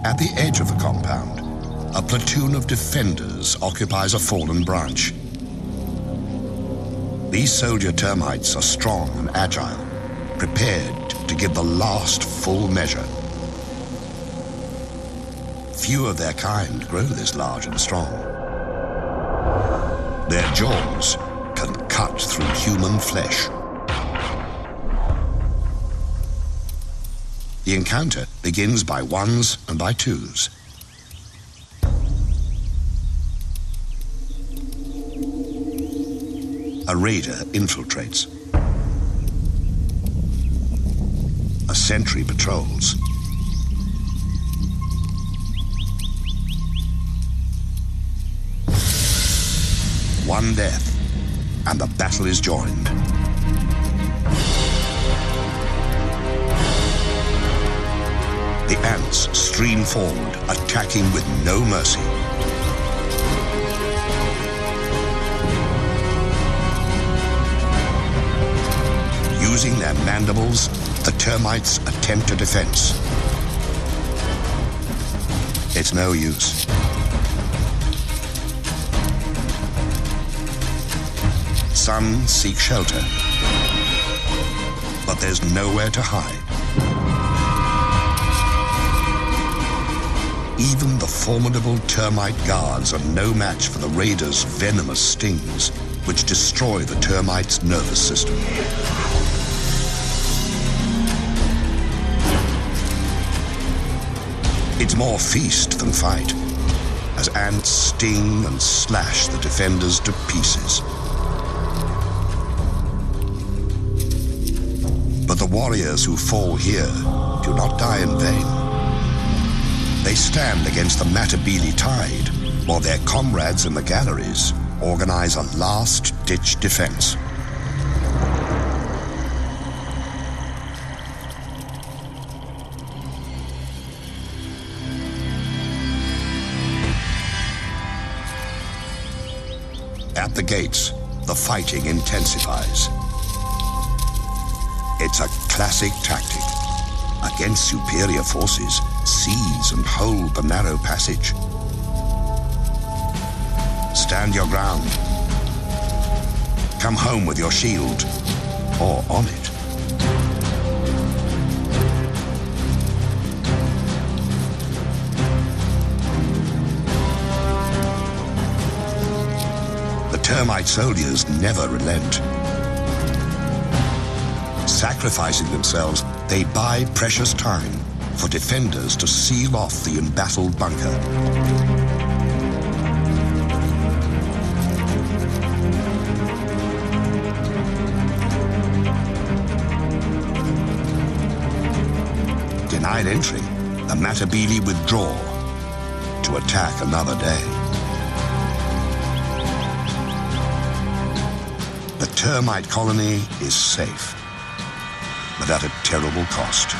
At the edge of the compound, a platoon of defenders occupies a fallen branch. These soldier termites are strong and agile, prepared to give the last full measure. Few of their kind grow this large and strong. Their jaws can cut through human flesh. The encounter begins by ones and by twos. A raider infiltrates. A sentry patrols. One death, and the battle is joined. The ants stream forward, attacking with no mercy. Using their mandibles, the termites attempt a defense. It's no use. Some seek shelter, but there's nowhere to hide. Even the formidable termite guards are no match for the raiders' venomous stings, which destroy the termites' nervous system. It's more feast than fight, as ants sting and slash the defenders to pieces. But the warriors who fall here do not die in vain. They stand against the Matabele tide, while their comrades in the galleries organize a last-ditch defense. At the gates, the fighting intensifies. It's a classic tactic. Against superior forces, seize and hold the narrow passage. Stand your ground. Come home with your shield, or on it. The termite soldiers never relent. Sacrificing themselves, they buy precious time for defenders to seal off the embattled bunker. Denied entry, the Matabele withdraw to attack another day. The termite colony is safe, but at a terrible cost.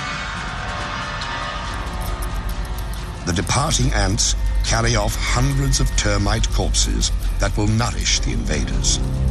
The departing ants carry off hundreds of termite corpses that will nourish the invaders.